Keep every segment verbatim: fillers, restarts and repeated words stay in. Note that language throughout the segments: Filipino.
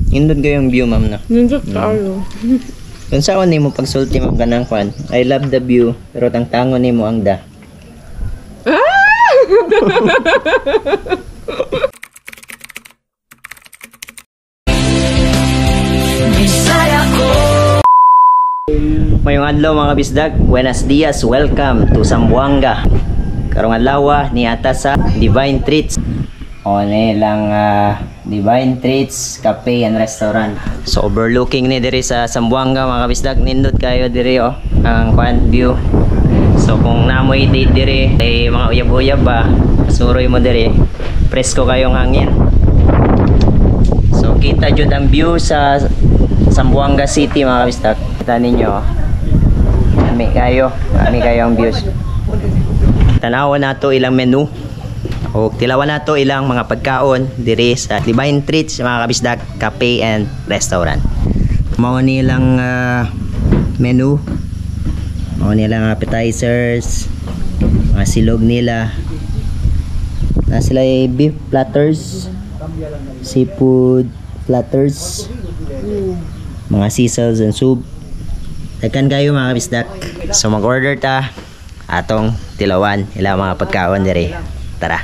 Indot kayong view, ma'am, na. Nindot tayo. Kung saan ni mo pagsulti, ma'am, kanang kwan, I love the view, pero tangtangon ni mo ang da. Mayong adlaw mga kabisdag, buenas dias, welcome to Zamboanga. Karong adlaw ni ata sa Divine Treats. O nilang uh, Divine Treats Cafe and Restaurant. So overlooking ni diri sa Zamboanga mga kabisdag, nindot kayo diri oh, ang kwan view. So kung namoy date diri, ay mga uyab-uyab ba, suroy mo diri, presko kayong hangin. So kita jud ang view sa Zamboanga City mga kabisdag. Kita ninyo, kami kayo, kami kayo ang views. Tanawan nato ilang menu. O tilawan nato ilang mga pagkaon diri sa Divine Treats mga kabisdag Cafe and Restaurant. Mao nilang uh, menu. Mao nilang appetizers, mga silog nila. Na sila ay beef platters, seafood platters, mga sisals and soup. Daghan kayo mga kabisdak. So mag-order ta atong tilawan ilang mga pagkaon diri. Tara.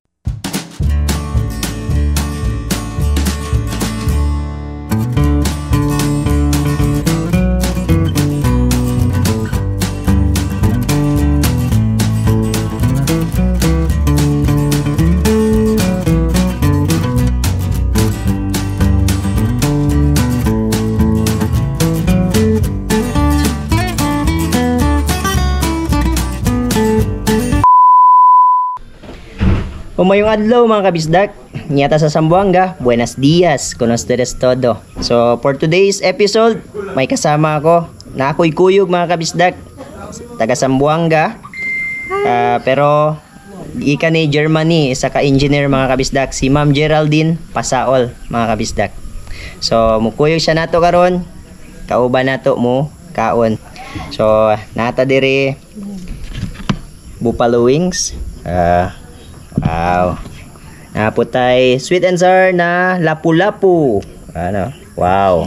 Umayong adlaw mga kabisdak, nyata sa Zamboanga, buenas dias, con ustedes todo. So for today's episode, may kasama ako na ako'y kuyog mga kabisdak, taga Zamboanga, uh, pero ika ni Germany, isa ka engineer mga kabisdak, si Ma'am Geraldine Pasaol mga kabisdak. So mukuyog siya nato karon, kauban nato mo kaon. So nata diri buffalo wings, uh, wow. Naputay sweet and sour na lapu-lapu. Ano? Wow.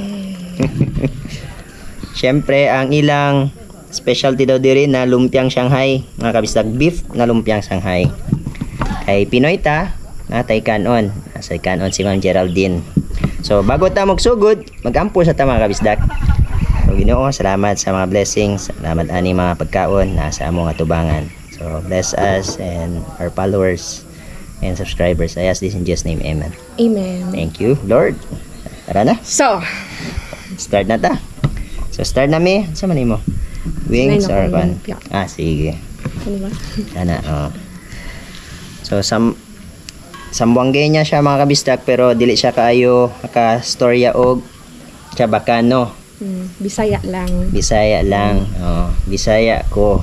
Siyempre, ang ilang specialty daw diri na lumpiang Shanghai. Mga kabisdag, beef na lumpiang Shanghai. Kay Pinoy ta, natay kanon. Nasay kanon si Ma'am Geraldine. So, bago ta magsugod, mag-ampo sa ta mga kabisdag. So, Ginoo, salamat sa mga blessings. Salamat ani mga pagkaon na sa among atubangan. So, bless us and our followers and subscribers. I ask this in Jesus' name, amen. Amen. Thank you, Lord. Tara na. So, start na ta. So, start na mi. Saan man mo? Wings or pan? Ah, sige. Ano ba? Ana, oh. So, sam Zamboangenya siya mga kabistak, pero dili siya kaayo ka-storya og Chabacano. Hmm, Bisaya lang. Bisaya lang. Oh, Bisaya ko.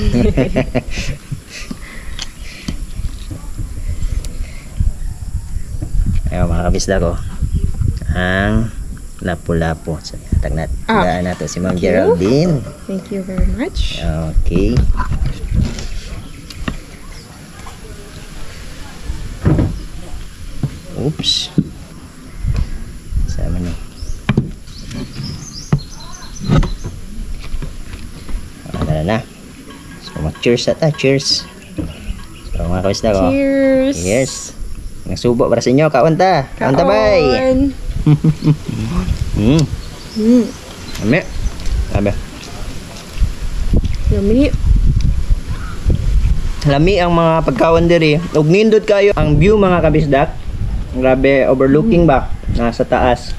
Ayo mga kabisda ko. Ang lapu-lapu. So, tag nat ah, daan nato si Ma'am Geraldine. Thank you very much. Okay. Oops. Sama ni. Tara na. So, mag-cheers at ah. Cheers. So, mga kabisda ko. Cheers. Yes. Nagsubo para sa inyo. Kaon ta. Kaon ta, bay. Hmm. Hmm. Ame. Ame. Yummy. Lami ang mga pagkaon diri. Ug nindot kayo ang view mga kabisdak. Grabe, overlooking ba? Nasa taas.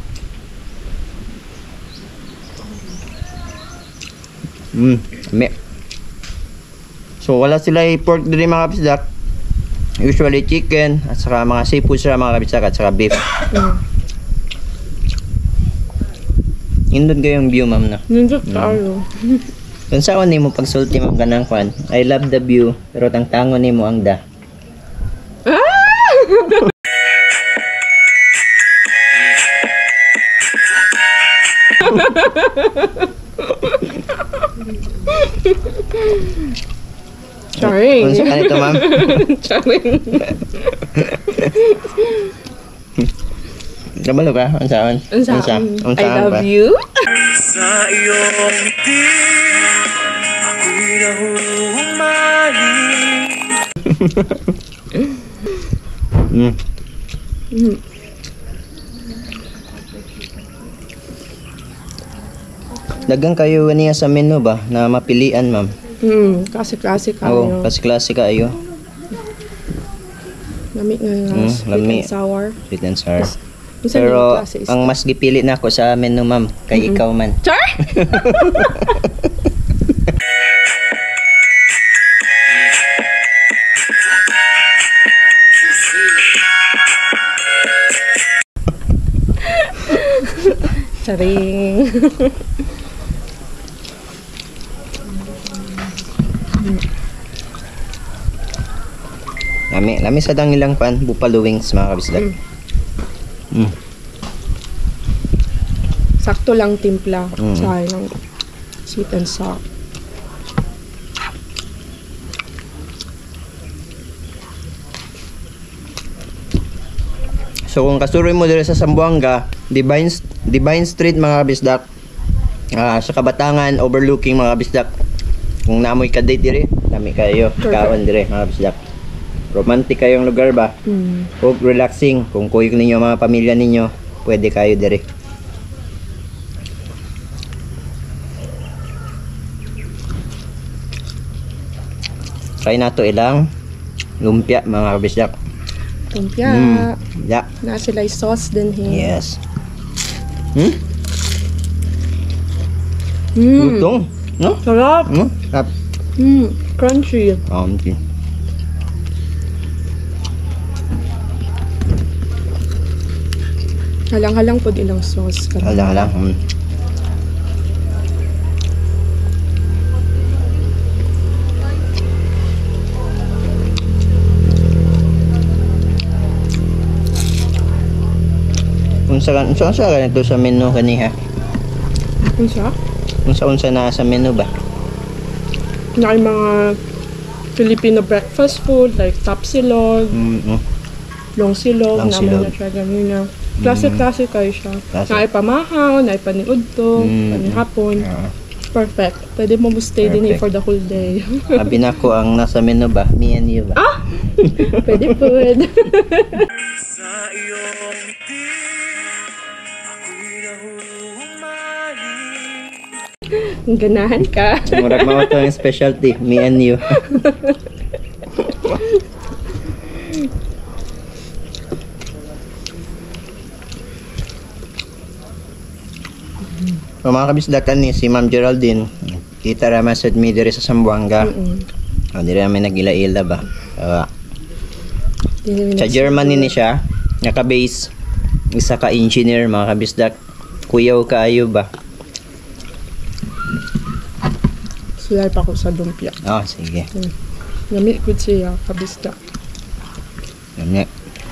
Hmm. Ame. So wala sila pork diri mga kabisdak. Usually chicken at saka mga seafood sila mga kabisdak at saka beef. Mm. Indot kayong view ma'am na. Nindot tayo. Kung saan ni mo pagsulti ma'am kanang kwan, I love the view pero tangtangon ni mo ang da. Charing. Kung saan ito ma'am? Charing. Kabalo ka? Unsaon? Unsa? Unsa? I Unsaon love ba? you. Sa iyong ngiti, ako'y nahuhumaling. Mm. Mm. Dagang kayo niya sa menu ba na mapilian, ma'am? Mm, klase-klase Oo, kayo. kasi klase kayo. Lami nga nga, Mm, sweet lami. and sour. Sweet and sour. Unsa Pero yung klase is- ang mas gipili na ako sa menu, ma'am, kay ikaw man. Char? Charing. Lami, lami sa dangilang pan, buffalo wings mga kabisdak. Mm. Sakto lang timpla. Mm. Sa lang sweet and sour. So kung kasuroy mo dito sa Zamboanga, Divine Divine Street mga kabisdak. Ah, sa Kabatangan overlooking mga kabisdak. Kung naamoy ka date dire, lami kayo, kaon dire mga kabisdak. Romantic kayong lugar ba? Mm. O relaxing, kung kuyo ninyo mga pamilya ninyo, pwede kayo dire. Try na to ilang lumpia mga kabisdak. Lumpia. Mm. Yeah. Na sila yung sauce din he. Yes. Hmm? Mm. Lutong. No? Sarap. Hmm? Sarap. Mm. Crunchy. Um, okay. Halang-halang po ilang sauce. Hala, hala. Hmm. Unsa kan unsa unsa ganito sa menu kaniha? Unsa? Unsa-unsa na sa menu ba? Na yung mga Filipino breakfast food like tapsilog, Mm, mm. long silog, Long na silog. na siya ganyan. Klase-klase kayo siya. Klase. Na pamahaw, na paniudto, Mm. panihapon. Ah, Perfect. Pwede mo stay din here Perfect. for the whole day. sabi na ko ang nasa menu ba? Me and you ba? Ah! Pwede food. Sa iyong ngiti, ako'y nahuhumaling. Ganahan ka. Murag mga to ang specialty, me and you. So, mga kabisdakan ni si Ma'am Geraldine, kita raman sa mi diri sa Zamboanga. Mm. Oh, diri namin nagila-ila ba. Uh, Di namin sa nag- Germany ni siya, naka-base isa ka engineer mga kabisdak. Kuyaw kaayo ba? Sulay pa ko sa lumpia. Oh, sige. Nami ko siya, kabista. Yan nga.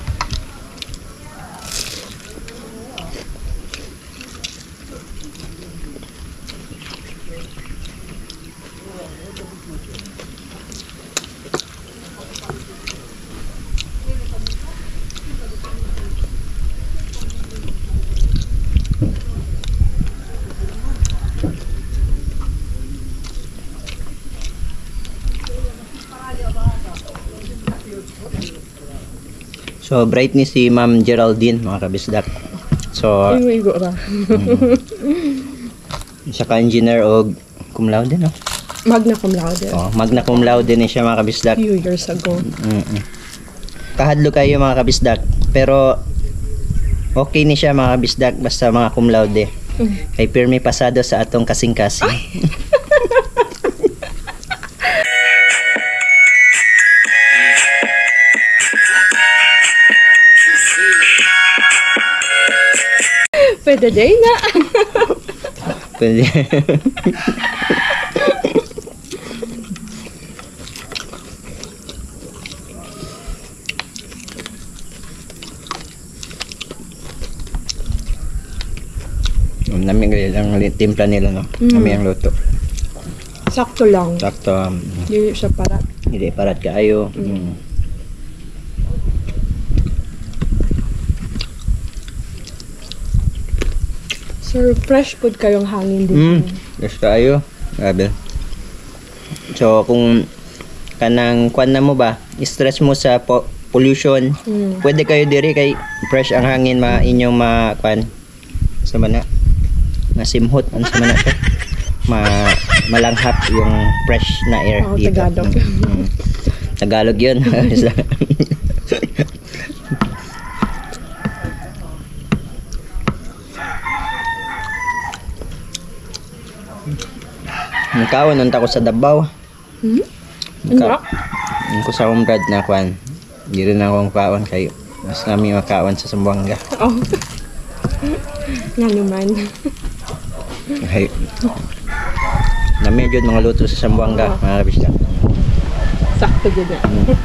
So, bright ni si Ma'am Geraldine, mga kabisdak. So, Iwigo ra. isa ka engineer o cum laude, no? Magna cum laude. Oh, magna cum laude ni siya, mga kabisdak. Few years ago. Mm-mm. Kahadlo kayo, mga kabisdak. Pero, okay ni siya, mga kabisdak, basta mga cum laude. Mm. Kay pirmi pasado sa atong kasing-kasing. Pwede day na. Pwede. Nami ang timpla nila, no? Mm. Nami ang luto. Sakto lang. Sakto, um, Dili siya para. hindi parat kaayo. Mm. Sir, fresh food kayong hangin dito. Mm, gusto kayo. Grabe. So, kung kanang kwan na mo ba, stress mo sa po- pollution, Mm. pwede kayo diri kay fresh ang hangin ma inyong ma kwan sa mana masimhot ano sa mana siya ma malanghap yung fresh na air Oo, dito. Tagalog. Mm. Tagalog yun. Nakawan nung tako sa Davao. Hmm? Naka- Ano? Yung ko sa umbrad na kwan. Hindi rin akong kawan kayo. Mas kami makawan sa Sambuanga. Oh. Nga naman. Ay. Na medyo mga luto sa Sambuanga, mga kabisda. Sakto dito.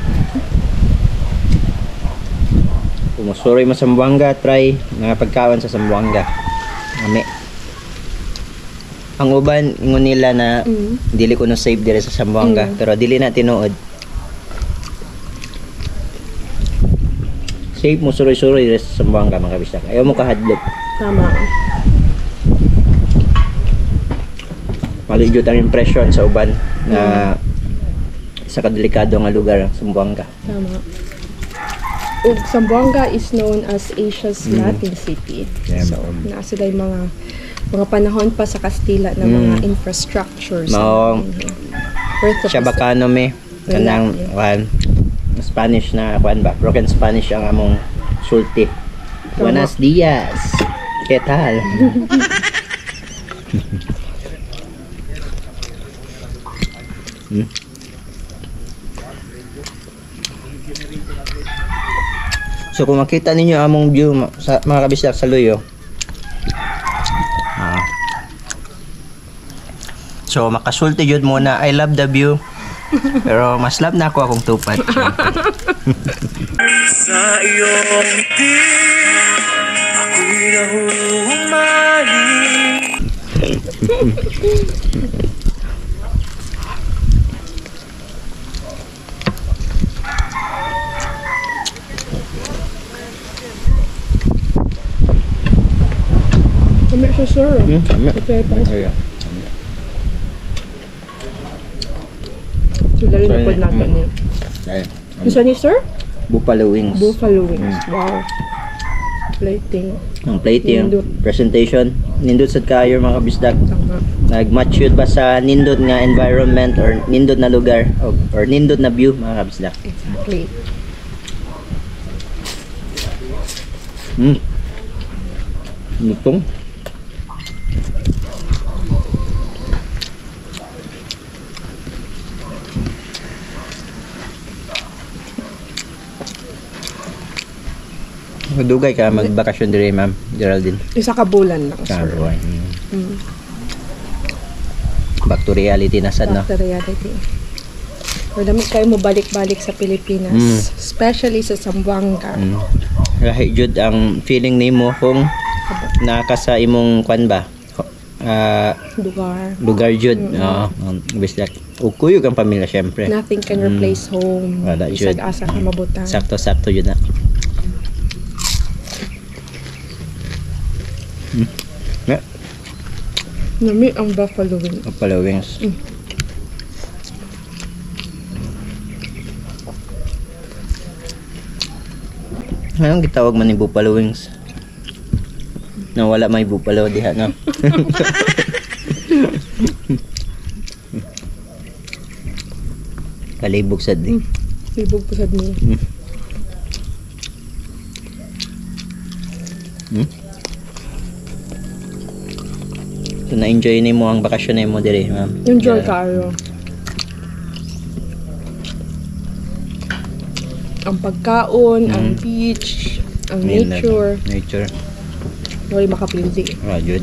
Kung masuri mo sa Sambuanga, try mga pagkawan sa Sambuanga. Ami. Ang uban, ingon nila na Mm. dili ko no save dire sa Sambuanga, Mm. pero dili na tinuod. Save mo suroy-suroy dire sa Sambuanga, mga kabisda. Ayaw mo kahadlok. Tama. Maligod ang impression sa uban na sa kadelikado nga lugar ang Sambuanga. Tama. Ug Zamboanga is known as Asia's Mm. Latin City. Yeah, So, ma'am. naa sila yung mga mga panahon pa sa Kastila na Mm. mga infrastructures. Mao, Worth of siya bakano me kanang Yeah. kwan Spanish na kwan ba? Broken Spanish ang among sulti. Buenos dias. ¿Qué tal? Hmm. So kung makita ninyo among view ma- sa mga kabisdak sa Luyo. Ah. So makasulti jud muna, I love the view. Pero mas love na ako akong tupad. Sa iyong ngiti, ako'y nahuhumaling. Kami siya, sir. Hmm, tama. Okay, pa. Ayan. Sila rin So, napod yun, natin mm. eh. Ayan. Isa ni sir? Buffalo wings. Buffalo wings. Mm. Wow. Plating. Ang plating, Nindot. presentation, nindot sa kayo mga kabisdak. Tama. Nag-match yun ba sa nindot nga environment or nindot na lugar or, or nindot na view mga kabisdak. Exactly. Hmm. Lutong. Dugay ka magbakasyon dire, Ma'am Geraldine. Isa ka bulan lang, sir. Karoy. Mm. Back to reality na sad, no? Back to reality. Or damit kayo mo balik-balik sa Pilipinas. Mm. Especially sa Zamboanga. Mm. Lahi jud ang feeling nimo kung naka sa imong kwan ba? Ah, Lugar. lugar jud. Oo, um, bisdak. Ug kuyog ang pamilya syempre. Nothing can Mm. replace home. Wala, jud. Isag-asa ka mabutan. Sakto-sakto jud na. Hmm. Yeah. Nami ang buffalo wings. Buffalo wings. Mm. Anong gitawag man ni buffalo wings? Na wala may buffalo diha, no? Kalibog sad di. Mm. Libog po sad mo. Mm. Hmm? So na-enjoy ni mo ang bakasyon mo dire, ma'am. Enjoy Yeah. kayo. Ang pagkaon, ang Mm. beach, ang Ayun na. nature. Nature. Huwag makapildi. Ah, good.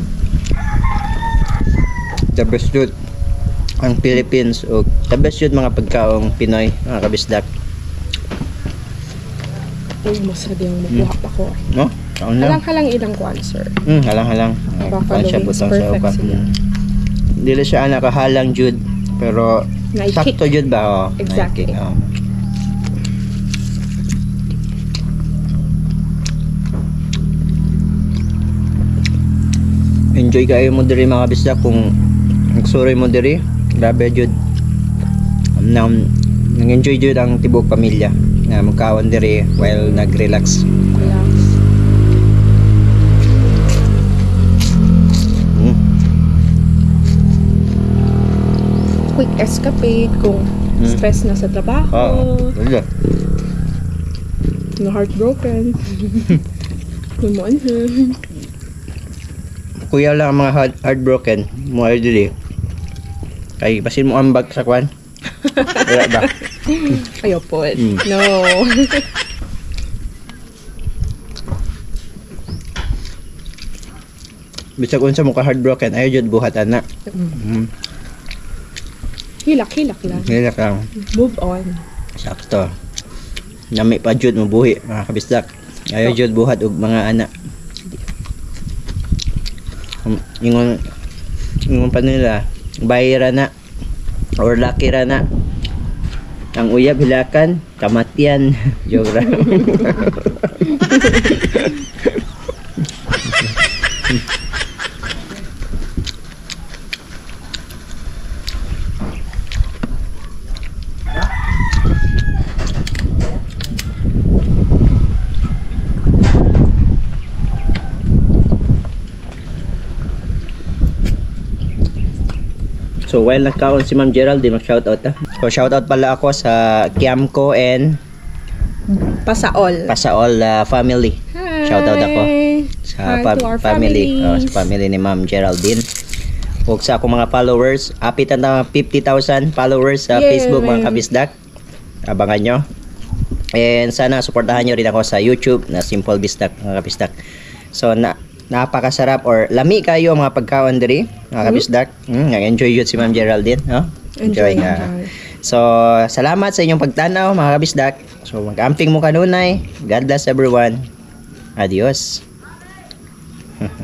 The best yun ang Philippines o the best yun mga pagkaong Pinoy, mga kabisdak. Uy, masarap yung makuha pa ko. No? Kaon lang. Halang-halang ilang kwan, sir. Hmm, halang-halang. Ah, Buffalo kuwan siya, wings, butang sa perfect upa. sila. Hmm. Dili siya nakahalang jud pero Naikik. sakto jud ba? Oh, Exactly. naikik, oh. enjoy kayo mo diri mga kabisdak kung nagsuroy mo diri. Grabe jud. Na nag-enjoy jud ang tibok pamilya nga magkaon diri while nag-relax. Relax. Mm. Quick escapade kung Mm. stress na sa trabaho. Oo. Wala. Na heartbroken. Naman. Kuya lang ang mga heart heartbroken mo ay dili. Kay basin mo ambag sa kwan. Wala ba? Ayaw po. Mm. No. Bisag unsa mo ka heartbroken ayo jud buhat ana. Mm. Hilak, hilak lang. Nila lang. Move on. Sakto. Nami pa jud mo buhi mga kabisdak. Ayo jud buhat og mga anak. Um, Ingon ingon pa nila bayra na or lucky ra na. Ang uyab hilakan, kamatian. Joke ra. So while nagkaon si Ma'am Geraldine, mag-shoutout ah. So shoutout pala ako sa Kiamco and Pasaol. Pasaol uh, family. Hi. Shoutout ako sa Hi fam- to our family, oh, families. sa family ni Ma'am Geraldine. Ug sa akong mga followers, apitan na fifty thousand followers sa Yay! Facebook mga kabisdak. Abangan nyo. And sana suportahan nyo rin ako sa YouTube na Simple Bisdak mga kabisdak. So na napakasarap or lami kayo ang mga pagkaon diri mga kabisdak. Mm, enjoy yun si Ma'am Geraldine, no? Enjoy, nga. enjoy. So, salamat sa inyong pagtanaw mga kabisdak. So, mag-amping mo kanunay. God bless everyone. Adios.